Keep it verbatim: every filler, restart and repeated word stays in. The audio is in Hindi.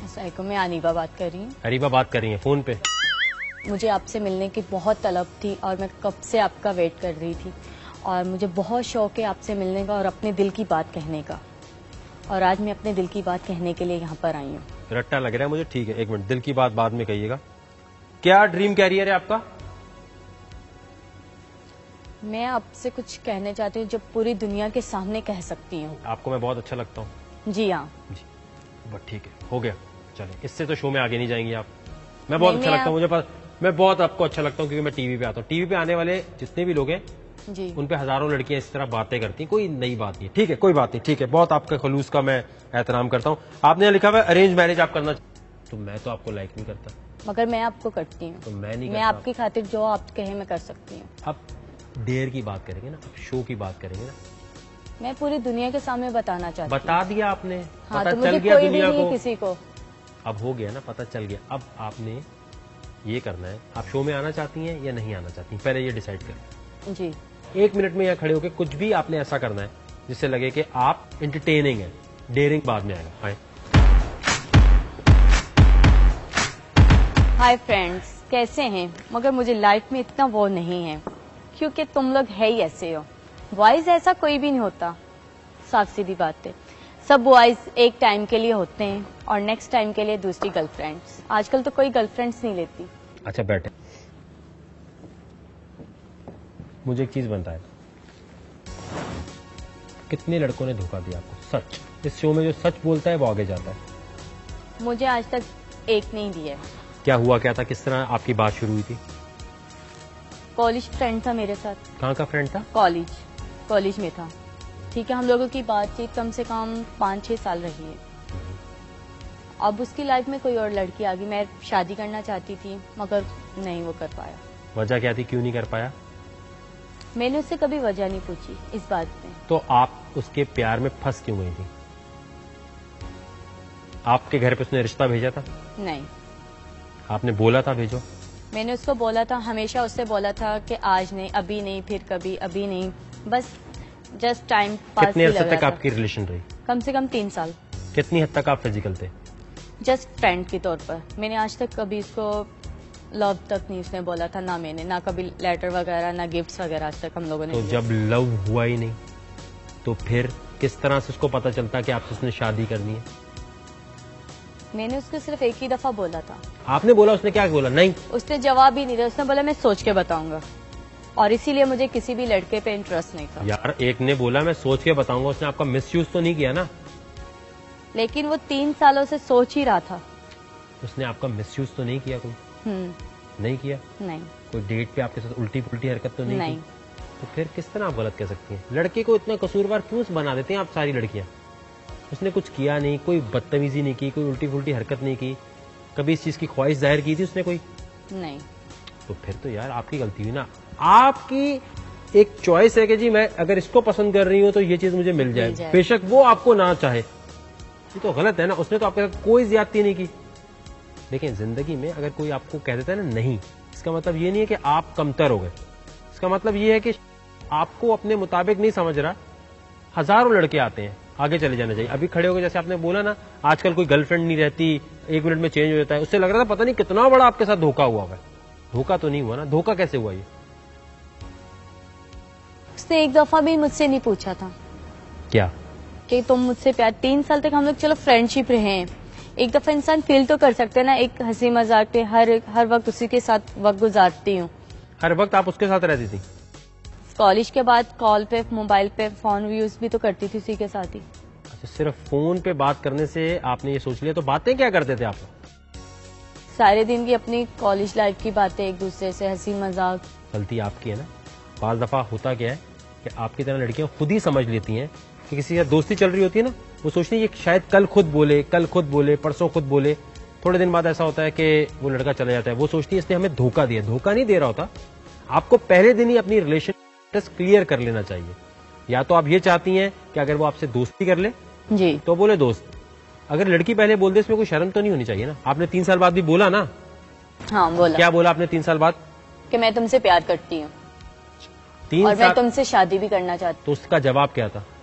अस्सलामुअलैकुम, मैं अनीबा बात कर रही हूँ। अरीबा बात कर रही हैं फोन पे। मुझे आपसे मिलने की बहुत तलब थी और मैं कब से आपका वेट कर रही थी और मुझे बहुत शौक है आपसे मिलने का और अपने दिल की बात कहने का। और आज मैं अपने दिल की बात कहने के लिए यहाँ पर आई हूँ। रट्टा लग रहा है मुझे। ठीक है, एक मिनट, दिल की बात बाद में कहिएगा। क्या ड्रीम कैरियर है आपका? मैं आपसे कुछ कहने चाहती हूँ जो पूरी दुनिया के सामने कह सकती हूँ। आपको मैं बहुत अच्छा लगता हूँ? जी हाँ। जी बस ठीक है, हो गया। चले, इससे तो शो में आगे नहीं जाएंगी आप। मैं बहुत अच्छा मैं लगता हूँ, मुझे पता, मैं बहुत आपको अच्छा लगता हूँ क्योंकि मैं टीवी पे आता हूँ। टीवी पे आने वाले जितने भी लोग हैं जी, उन पे हजारों लड़कियां इस तरह बातें करती हैं, कोई नई बात नहीं। ठीक है, कोई बात नहीं, ठीक है, बहुत आपका खलूस का मैं एहतराम करता हूँ। आपने यहाँ लिखा हुआ है अरेंज मैरिज आप करना, तो मैं तो आपको लाइक नहीं करता। मगर मैं आपको करती हूँ। तो मैं नहीं मैं करता। आपकी खातिर जो आप कहे मैं कर सकती हूँ। अब डेयर की बात करेंगे ना, अब शो की बात करेंगे ना। मैं पूरी दुनिया के सामने बताना चाहती हूँ। बता दिया आपने, हाँ, पता तो चल मुझे गया कोई भी दुनिया नहीं को। किसी को। अब हो गया ना, पता चल गया। अब आपने ये करना है, आप शो में आना चाहती हैं या नहीं आना चाहती, पहले ये डिसाइड करें। जी, एक मिनट में यहाँ खड़े होकर कुछ भी आपने ऐसा करना है जिससे लगे कि आप एंटरटेनिंग है। डेयरिंग बाद में आएगा। आए। हाय फ्रेंड्स, कैसे हैं? मगर मुझे लाइफ में इतना वो नहीं है क्योंकि तुम लोग है ही ऐसे हो। बॉयज ऐसा कोई भी नहीं होता, साफ सीधी बात है। सब बॉयज एक टाइम के लिए होते हैं और नेक्स्ट टाइम के लिए दूसरी गर्लफ्रेंड्स। आजकल तो कोई गर्लफ्रेंड्स नहीं लेती। अच्छा बैठे, मुझे एक चीज बनता है, कितने लड़कों ने धोखा दिया आपको? सच, इस शो में जो सच बोलता है वो आगे जाता है। मुझे आज तक एक नहीं दिया है। क्या हुआ, क्या था, किस तरह आपकी बात शुरू हुई थी? कॉलेज फ्रेंड था मेरे साथ। कहाँ का फ्रेंड था? कॉलेज कॉलेज में था। ठीक है, हम लोगों की बातचीत कम से कम पाँच छह साल रही है। अब उसकी लाइफ में कोई और लड़की आ गई। मैं शादी करना चाहती थी मगर नहीं वो कर पाया। वजह क्या थी, क्यों नहीं कर पाया? मैंने उससे कभी वजह नहीं पूछी इस बात पे। तो आप उसके प्यार में फंस क्यों गई थी? आपके घर पे उसने रिश्ता भेजा था? नहीं, आपने बोला था भेजो? मैंने उसको बोला था, हमेशा उससे बोला था कि आज नहीं, अभी नहीं, फिर कभी, अभी नहीं, बस जस्ट टाइम पास कितने ही अर्से लग तक रहा था। आपकी रिलेशन रही? कम से कम तीन साल। कितनी हद तक आप फिजिकल थे? जस्ट फ्रेंड के तौर पर। मैंने आज तक कभी इसको लव तक नहीं उसने बोला था, ना मैंने, ना कभी लेटर वगैरह, ना गिफ्ट्स वगैरह आज तक हम लोगों ने तो दिए। जब लव हुआ ही नहीं तो फिर किस तरह से उसको पता चलता कि आपसे उसने शादी करनी है? मैंने उसको सिर्फ एक ही दफा बोला था। आपने बोला, उसने क्या बोला? नहीं, उसने जवाब ही नहीं दिया। उसने बोला मैं सोच के बताऊंगा और इसीलिए मुझे किसी भी लड़के पे इंटरेस्ट नहीं था। यार एक ने बोला मैं सोच के बताऊंगा, उसने आपका मिसयूज तो नहीं किया ना? लेकिन वो तीन सालों से सोच ही रहा था। उसने आपका मिसयूज तो नहीं किया? कोई हम्म नहीं किया? नहीं कोई डेट पे आपके साथ उल्टी पुल्टी हरकत तो नहीं, नहीं। की? तो फिर किस तरह आप गलत कह सकती हैं? लड़के को इतना कसूरवार क्यों बना देते हैं आप सारी लड़कियां? उसने कुछ किया नहीं, कोई बदतमीजी नहीं की, कोई उल्टी फुल्टी हरकत नहीं की, कभी इस चीज की ख्वाहिश जाहिर की थी उसने कोई? नहीं। तो फिर तो यार आपकी गलती हुई ना। आपकी एक चॉइस है कि जी मैं अगर इसको पसंद कर रही हूँ तो ये चीज मुझे मिल जाए, जाए। बेशक वो आपको ना चाहे। ये तो गलत है ना। उसने तो आपके साथ कोई ज्यादती नहीं की। लेकिन जिंदगी में अगर कोई आपको कह देता है ना नहीं, इसका मतलब ये नहीं है कि आप कमतर हो गए। इसका मतलब ये है कि आपको अपने मुताबिक नहीं समझ रहा। हजारों लड़के आते हैं, आगे चले जाना चाहिए। अभी खड़े हो गए, जैसे आपने बोला ना, आजकल कोई गर्लफ्रेंड नहीं रहती, एक मिनट में चेंज हो जाता है। उससे लग रहा था पता नहीं कितना बड़ा आपके साथ धोखा हुआ है। धोखा तो नहीं हुआ ना? धोखा कैसे हुआ ये? उसने एक दफा भी मुझसे नहीं पूछा था क्या कि तुम मुझसे प्यार। तीन साल तक हम लोग चलो फ्रेंडशिप रहे हैं, एक दफा इंसान फील तो कर सकते हैं ना। एक हंसी मजाक पे हर हर वक्त उसी के साथ वक्त गुजारती हूँ। हर वक्त आप उसके साथ रहती थी? कॉलेज के बाद कॉल पे, मोबाइल पे फोन यूज भी तो करती थी उसी के साथ ही। अच्छा, सिर्फ फोन पे बात करने से आपने ये सोच लिया? तो बातें क्या करते थे आप? सारे दिन की अपनी कॉलेज लाइफ की बातें, एक दूसरे से हंसी मजाक। गलती आपकी है ना। पांच दफा होता क्या है कि आपकी तरह लड़कियां खुद ही समझ लेती हैं कि किसी के साथ दोस्ती चल रही होती है ना, वो सोचती है ये शायद कल खुद बोले, कल खुद बोले, परसों खुद बोले। थोड़े दिन बाद ऐसा होता है कि वो लड़का चला जाता है। वो सोचती है इसने हमें धोखा दिया। धोखा नहीं दे रहा होता। आपको पहले दिन ही अपनी रिलेशन क्लियर कर लेना चाहिए। या तो आप ये चाहती हैं कि अगर वो आपसे दोस्ती कर ले जी तो बोले दोस्त। अगर लड़की पहले बोल दे, इसमें कोई शर्म तो नहीं होनी चाहिए ना? आपने तीन साल बाद भी बोला ना? हाँ बोला। क्या बोला आपने तीन साल बाद? कि मैं तुमसे प्यार करती हूँ तीन और साल मैं तुमसे शादी भी करना चाहती तो उसका जवाब क्या था?